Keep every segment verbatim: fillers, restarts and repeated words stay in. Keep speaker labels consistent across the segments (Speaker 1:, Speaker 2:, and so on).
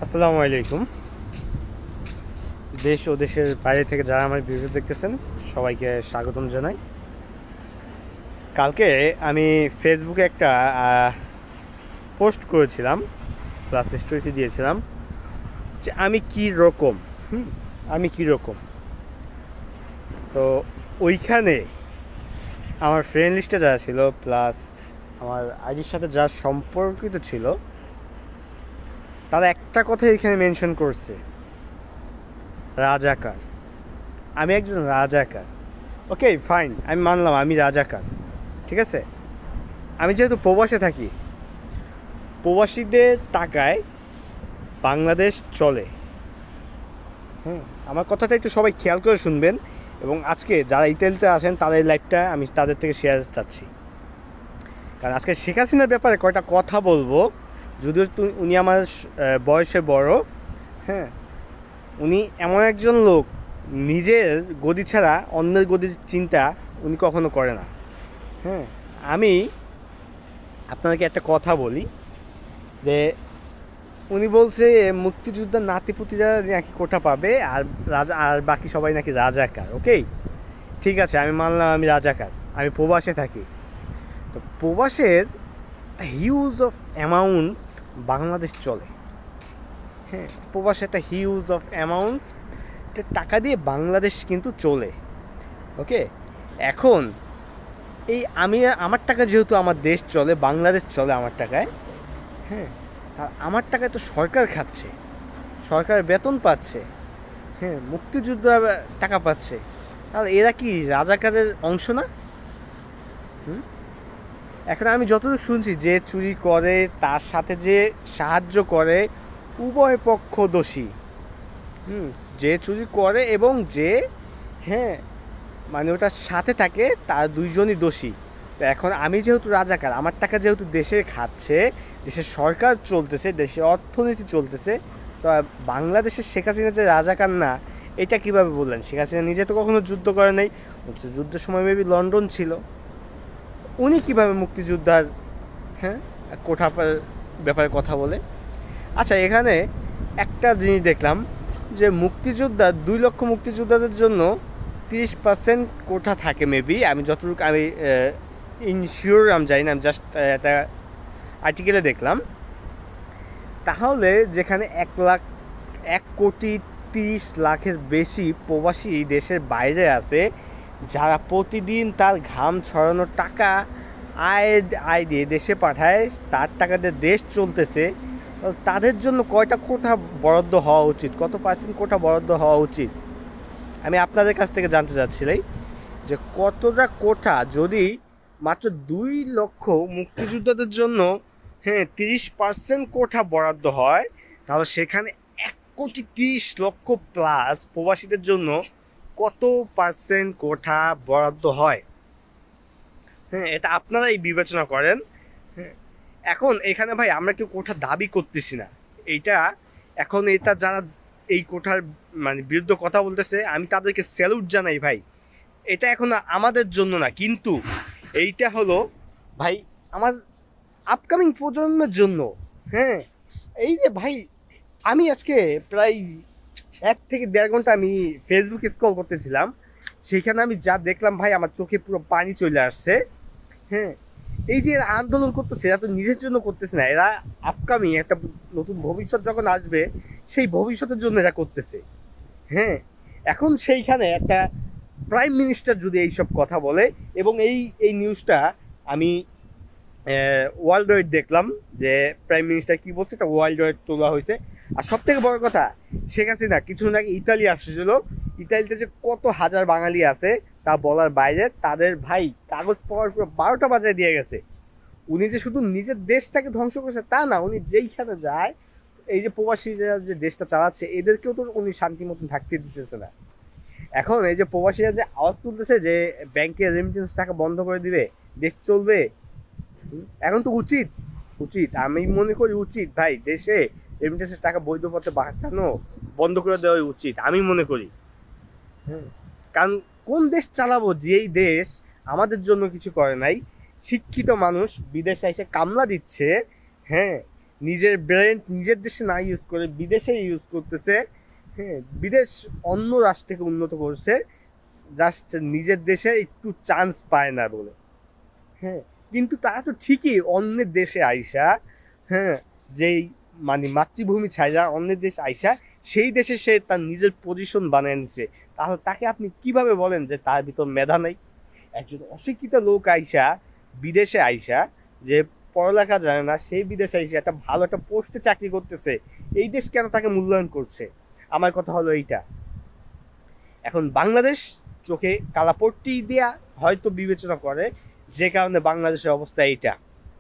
Speaker 1: আসসালামু আলাইকুম। দেশ ও দেশের বাইরে থেকে যারা আমার ভিডিও দেখতেছেন সবাইকে স্বাগতম জানাই। কালকে আমি ফেসবুকে একটা পোস্ট করেছিলাম, প্লাস স্টোরিতে দিয়েছিলাম যে আমি কি রকম হুম আমি কি রকম তো ওইখানে আমার ফ্রেন্ড লিস্টে যারা ছিল, প্লাস আমার আইডির সাথে যারা সম্পর্কিত ছিল, তারা একটা কথা এখানে মেনশন করছে, রাজাকার। আমি একজন রাজাকার। ওকে ফাইন, আমি মানলাম আমি রাজাকার, ঠিক আছে। আমি যেহেতু প্রবাসে থাকি, প্রবাসীদের টাকায় বাংলাদেশ চলে। হুম আমার কথাটা একটু সবাই খেয়াল করে শুনবেন, এবং আজকে যারা ইতালিতে আছেন তাদের লাইফটা আমি তাদের থেকে শেয়ার চাচ্ছি। কারণ আজকে শেখ হাসিনার ব্যাপারে কয়টা কথা বলবো, যদিও উনি আমার বয়সে বড়। হ্যাঁ, উনি এমন একজন লোক, নিজের গদি ছাড়া অন্যের গদির চিন্তা উনি কখনো করে না। হ্যাঁ, আমি আপনাকে একটা কথা বলি যে উনি বলছে মুক্তিযোদ্ধার নাতিপুতিরা নাকি কোঠা পাবে, আর রাজা আর বাকি সবাই নাকি রাজাকার। ওকে ঠিক আছে, আমি মানলাম আমি রাজাকার, আমি প্রবাসে থাকি। তো প্রবাসের হিউজ অফ অ্যামাউন্ট বাংলাদেশ চলে। হ্যাঁ, প্রবাসে একটা হিউজ অফ অ্যামাউন্ট টাকা দিয়ে বাংলাদেশ কিন্তু চলে। ওকে, এখন এই আমি আমার টাকা, যেহেতু আমার দেশ চলে, বাংলাদেশ চলে আমার টাকায়। হ্যাঁ, আর আমার টাকায় তো সরকার খাচ্ছে, সরকার বেতন পাচ্ছে। হ্যাঁ, মুক্তিযোদ্ধা টাকা পাচ্ছে। তাহলে এরা কি রাজাকারের অংশ না? হুম এখন আমি যতদূর শুনছি, যে চুরি করে তার সাথে যে সাহায্য করে, উভয় পক্ষ দোষী। হুম যে চুরি করে এবং যে, হ্যাঁ, মানে ওটার সাথে থাকে, তার দুইজনই দোষী। তো এখন আমি যেহেতু রাজাকার, আমার টাকা যেহেতু দেশে খাচ্ছে, দেশের সরকার চলতেছে, দেশের অর্থনীতি চলতেছে, তো বাংলাদেশের শেখ হাসিনা যে রাজাকার না, এটা কিভাবে বললেন? শেখ হাসিনা নিজে তো কখনো যুদ্ধ করে নাই, যুদ্ধের সময় মেবি লন্ডন ছিল। উনি কিভাবে মুক্তিযোদ্ধার, হ্যাঁ, কোঠা ব্যাপারে কথা বলে? আচ্ছা, এখানে একটা জিনিস দেখলাম যে মুক্তিযোদ্ধা, দুই লক্ষ মুক্তিযোদ্ধাদের জন্য তিরিশ পার্সেন্ট কোঠা থাকে মেবি, আমি যতটুকু আমি ইনশিওর আমি জানি না, আমি জাস্ট একটা আর্টিকেলে দেখলাম। তাহলে যেখানে এক লাখ এক কোটি তিরিশ লাখের বেশি প্রবাসী দেশের বাইরে আছে, যারা প্রতিদিন তার ঘাম ছড়ানোর টাকা আয় আয় দিয়ে দেশে পাঠায়, তার টাকাতে দেশ চলতেছে, তাদের জন্য কয়টা কোঠা বরাদ্দ হওয়া উচিত, কত পার্সেন্ট কোঠা বরাদ্দ হওয়া উচিত? আমি আপনাদের কাছ থেকে জানতে চাচ্ছিলাম যে কতটা কোঠা, যদি মাত্র দুই লক্ষ মুক্তিযোদ্ধাদের জন্য, হ্যাঁ, তিরিশ পার্সেন্ট কোঠা বরাদ্দ হয়, তাহলে সেখানে এক কোটি তিরিশ লক্ষ প্লাস প্রবাসীদের জন্য কত পার্সেন্ট কোঠা বরাদ্দ হয়? হ্যাঁ, এটা আপনারাই বিবেচনা করেন। হ্যাঁ, এখন এখানে ভাই আমরা কেউ কোঠা দাবি করতেছি না। এইটা এখন এটা যারা এই কোঠার মানে বিরুদ্ধে কথা বলতেছে, আমি তাদেরকে স্যালুট জানাই ভাই। এটা এখন আমাদের জন্য না, কিন্তু এইটা হলো ভাই আমার আপকামিং প্রজন্মের জন্য। হ্যাঁ, এই যে ভাই, আমি আজকে প্রায় এক থেকে দেড় ঘন্টা আমি ফেসবুক স্ক্রল করতেছিলাম, সেখানে আমি যা দেখলাম ভাই, আমার চোখে পুরো পানি চলে আসছে। হ্যাঁ, এই যে এরা আন্দোলন করতেছে, এরা তো নিজের জন্য করতেছে না, এরা আপকামিং একটা নতুন ভবিষ্যৎ যখন আসবে, সেই ভবিষ্যতের জন্য এরা করতেছে। হ্যাঁ, এখন সেইখানে একটা প্রাইম মিনিস্টার যদি এইসব কথা বলে, এবং এই এই নিউজটা আমি ওয়ার্ল্ড ওয়াইড দেখলাম যে প্রাইম মিনিস্টার কি বলছে, এটা ওয়ার্ল্ড ওয়াইড তোলা হয়েছে। আর সব থেকে বড় কথা, শেখ হাসিনা কিছুদিন আগে ইতালি আসছিল, ইতালিতে যে কত হাজার বাঙালি আছে তা বলার বাইরে, তাদের ভাই কাগজ পাওয়ার পুরো বারোটা বাজায় দিয়ে গেছে। উনি যে শুধু নিজের দেশটাকে ধ্বংস করেছে তা না, উনি যেইখানে যায়, এই যে প্রবাসীরা যে দেশটা চালাচ্ছে, এদেরকেও তো উনি শান্তি মতন থাকতে দিতেছে না। এখন এই যে প্রবাসীরা যে আওয়াজ তুলতেছে যে ব্যাংকে রেমিটেন্স টাকা বন্ধ করে দিবে, দেশ চলবে, এখন তো উচিত উচিত আমি মনে করি উচিত ভাই, দেশে রেমিটেন্সের টাকা বৈধ পথে পাঠানো বন্ধ করে দেওয়া উচিত, আমি মনে করি। কারণ কোন দেশ চালাবো যেই দেশ আমাদের জন্য কিছু করে নাই? শিক্ষিত মানুষ বিদেশে এসে কামলা দিচ্ছে, হ্যাঁ, নিজের ব্রেন নিজের দেশে না ইউজ করে বিদেশে ইউজ করতেছে। হ্যাঁ, বিদেশ অন্য রাষ্ট্রকে উন্নত করছে, জাস্ট নিজের দেশে একটু চান্স পায় না বলে। হ্যাঁ, কিন্তু তারা তো ঠিকই অন্যের দেশে আইসা, হ্যাঁ, যেই মানে মাতৃভূমি ছাইরা অন্যের দেশ আইসা সেই দেশে সে তার নিজের পজিশন বানিয়ে নিছে। তাহলে তাকে আপনি কিভাবে বলেন যে তার ভিতর মেধা নেই? একজন অশিক্ষিত লোক আইসা, বিদেশে আইসা, যে পড়ালেখা জানে না, সেই বিদেশে আইসা একটা ভালো একটা পোস্টে চাকরি করতেছে, এই দেশ কেন তাকে মূল্যায়ন করছে? আমার কথা হলো এইটা। এখন বাংলাদেশ চোখে কালাপট্টি দেয়া হয়তো বিবেচনা করে, যে কারণে বাংলাদেশের অবস্থা এইটা।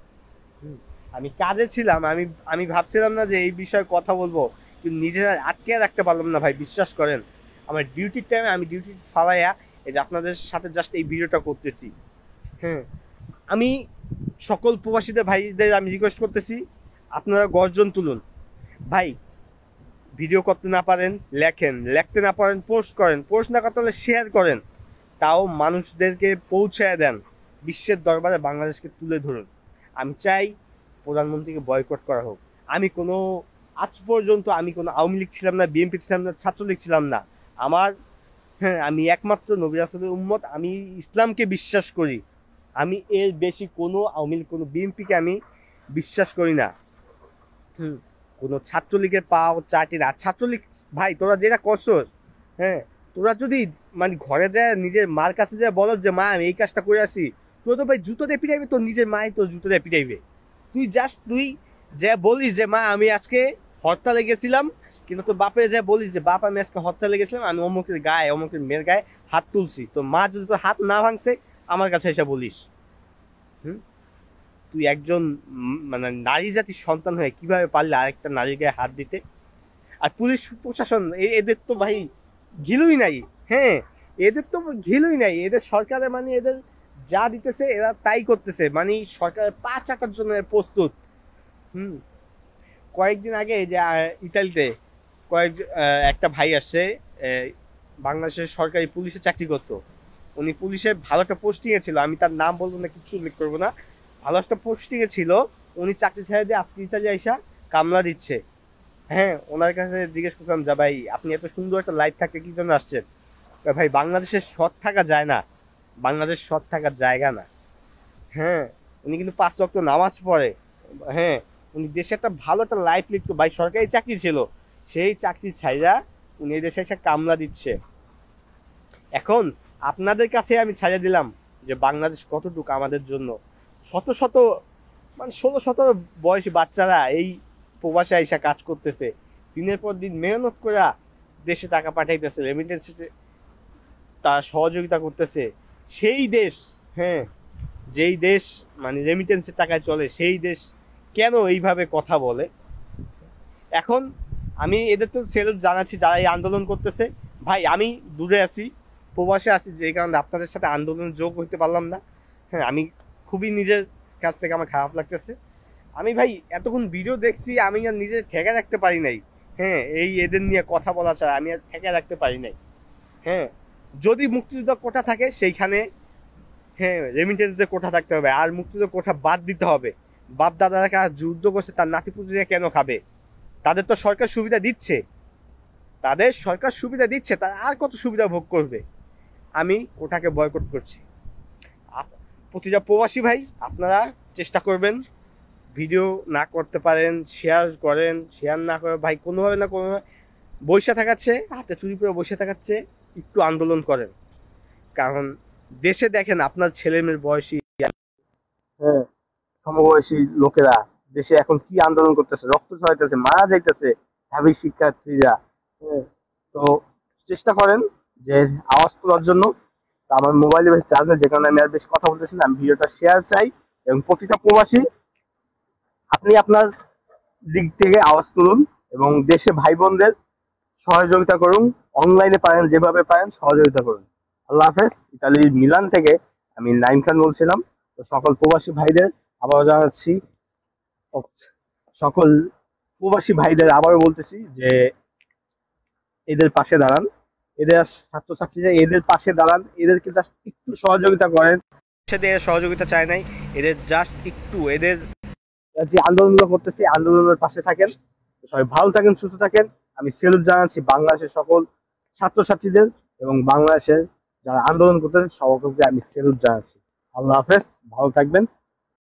Speaker 1: হুম, আমি কাজে ছিলাম, আমি আমি ভাবছিলাম না যে এই বিষয়ে কথা বলবো, কিন্তু নিজেরা আটকে রাখতে পারলাম না ভাই, বিশ্বাস করেন। আমার ডিউটির টাইমে আমি ডিউটি ফালাইয়া এই যে আপনাদের সাথে জাস্ট এই ভিডিওটা করতেছি। হ্যাঁ, আমি সকল প্রবাসীদের ভাইদের আমি রিকোয়েস্ট করতেছি, আপনারা গর্জন তুলুন ভাই। ভিডিও করতে না পারেন লেখেন, লিখতে না পারেন পোস্ট করেন, পোস্ট না করতে হলে শেয়ার করেন, তাও মানুষদেরকে পৌঁছায় দেন, বিশ্বের দরবারে বাংলাদেশকে তুলে ধরুন। আমি চাই প্রধানমন্ত্রীকে বয়কট করা হোক। আমি কোনো আজ পর্যন্ত আমি কোনো আওয়ামী লীগ ছিলাম না, বিএনপি ছিলাম না, ছাত্রলীগ ছিলাম না। আমার, হ্যাঁ, আমি একমাত্র নবী রাসূলের উম্মত, আমি ইসলামকে বিশ্বাস করি। আমি এর বেশি কোনো আওয়ামী লীগ, কোনো বিএনপিকে আমি বিশ্বাস করি না। হুম, কোনো ছাত্রলীগের পাও চাটি না। ছাত্রলীগ ভাই তোরা যেটা করছস, হ্যাঁ, তোরা যদি মানে ঘরে যায় নিজের মার কাছে যায় বলো যে মা আমি এই কাজটা করে আসি, তোর তো ভাই জুতো দিয়ে পিটাইবে, তোর নিজের মাই তোর জুতো দিয়ে পিটাইবে। তুই জাস্ট তুই যে বলিস যে মা আমি আজকে হরতালে গেছিলাম, কিন্তু তোর বাপে যে বলিস যে বাপ আমি আজকে হরতালে গেছিলাম, আমি অমুকের গায়ে অমুকের মেয়ের গায়ে হাত তুলছি, তো মা যদি তোর হাত না ভাঙছে আমার কাছে এসে বলিস। হুম, তুই একজন উম, মানে নারী জাতির সন্তান হয়ে কিভাবে পারলে আরেকটা নারীর গায়ে হাত দিতে? আর পুলিশ প্রশাসন এ- এদের তো ভাই ঘিলুই নাই। হ্যাঁ, এদের তো ঘিলুই নাই, এদের সরকারের মানে এদের যা দিতেছে এরা তাই করতেছে, মানে সরকারের পা চাটার জন্য এরা প্রস্তুত। হুম, কয়েকদিন আগে এই যে আহ, ইতালিতে কয়েক আহ, একটা ভাই আসছে, আহ, বাংলাদেশের সরকারি পুলিশে চাকরি করতো। উনি পুলিশের ভালো একটা পোস্টিং এ ছিল, আমি তার নাম বলবো না, কিচ্ছু উল্লেখ করবো না। ভালো একটা পোস্টিং এ ছিল, উনি চাকরি ছেড়ে দিয়ে আজকে ইতালি আইসা কামলা দিচ্ছে। হ্যাঁ, ওনার কাছে জিজ্ঞেস করলাম যে ভাই আপনি এত সুন্দর একটা লাইফ থাকতে কি জন্য আসছেন? কয়, ভাই বাংলাদেশের সৎ থাকা যায় না, বাংলাদেশ সৎ থাকার জায়গা না। হ্যাঁ, উনি কিন্তু পাঁচ ওয়াক্ত নামাজ পড়ে। হ্যাঁ, উনি দেশে একটা ভালো একটা লাইফ লিখতো ভাই, সরকারি চাকরি ছিল, সেই চাকরি ছাইরা উনি এই দেশে এসে কামলা দিচ্ছে। এখন আপনাদের কাছে আমি ছাড়িয়ে দিলাম যে বাংলাদেশ কতটুকু আমাদের জন্য। শত শত মানে ষোলো সতেরো বয়সী বাচ্চারা এই প্রবাসে আইসা কাজ করতেছে, দিনের পর দিন মেহনত করে দেশে টাকা পাঠাইতেছে, রেমিটেন্স তার সহযোগিতা করতেছে। সেই দেশ, হ্যাঁ, যেই দেশ মানে রেমিটেন্সের টাকায় চলে, সেই দেশ কেন এইভাবে কথা বলে? এখন আমি এদের তো সেলুট জানাচ্ছি যারা এই আন্দোলন করতেছে। ভাই আমি দূরে আছি, প্রবাসে আছি, যে কারণে আপনাদের সাথে আন্দোলন যোগ হইতে পারলাম না। হ্যাঁ, আমি খুবই নিজের কাছ থেকে আমার খারাপ লাগতেছে। আমি ভাই এতক্ষণ ভিডিও দেখছি, আমি আর নিজে ঠেকে রাখতে পারি নাই। হ্যাঁ, এই এদের নিয়ে কথা বলা ছাড়া আমি আর ঠেকে রাখতে পারি নাই। হ্যাঁ, যদি মুক্তিযুদ্ধ কোটা থাকে সেইখানে, হ্যাঁ, রেমিটেন্সদের কোঠা থাকতে হবে, আর মুক্তিযুদ্ধ কোঠা বাদ দিতে হবে। বাপ দাদারা কারা যুদ্ধ করছে তার নাতিপুতিরা কেন খাবে? তাদের তো সরকার সুবিধা দিচ্ছে, তাদের সরকার সুবিধা দিচ্ছে, তারা আর কত সুবিধা ভোগ করবে? আমি ওটাকে বয়কট করছি। আপ- প্রতিটা প্রবাসী ভাই আপনারা চেষ্টা করবেন, ভিডিও না করতে পারেন শেয়ার করেন, শেয়ার না করে ভাই কোনোভাবে না কোনোভাবে বসে থাকাচ্ছে, হাতে চুরি করে বসে থাকাচ্ছে, একটু আন্দোলন করেন। কারণ দেশে দেখেন আপনার ছেলে মেয়ের বয়সী, হ্যাঁ, সমবয়সী লোকেরা দেশে এখন কি আন্দোলন করতেছে, রক্ত ঝরাইতেছে, মারা যাইতেছে ভাবি শিক্ষার্থীরা। হ্যাঁ, তো চেষ্টা করেন যে আওয়াজ তোলার জন্য। তো আমার মোবাইলে বেশি চার্জ নেই, যে কারণে আমি আর বেশি কথা বলতেছি না। আমি ভিডিওটা শেয়ার চাই, এবং প্রতিটা প্রবাসী আপনি আপনার দিক থেকে আওয়াজ তুলুন এবং দেশে ভাই বোনদের সহযোগিতা করুন। অনলাইনে পারেন যেভাবে পারেন সহযোগিতা করুন। আল্লাহ হাফেজ। ইতালির মিলান থেকে আমি নাইম খান বলছিলাম। তো সকল প্রবাসী ভাইদের আবারও জানাচ্ছি, সকল প্রবাসী ভাইদের আবারও বলতেছি যে এদের পাশে দাঁড়ান, এদের ছাত্রছাত্রীরা এদের পাশে দাঁড়ান, এদেরকে জাস্ট একটু সহযোগিতা করেন। সাথে এরা সহযোগিতা চায় নাই, এদের জাস্ট একটু এদের যে আন্দোলনগুলো করতেছি আন্দোলনের পাশে থাকেন। সবাই ভালো থাকেন, সুস্থ থাকেন। আমি সেলুট জানাচ্ছি বাংলাদেশের সকল ছাত্রছাত্রীদের এবং বাংলাদেশের যারা আন্দোলন করতেছে সকলকে আমি সেলুট জানাচ্ছি। আল্লাহ হাফেজ, ভালো থাকবেন।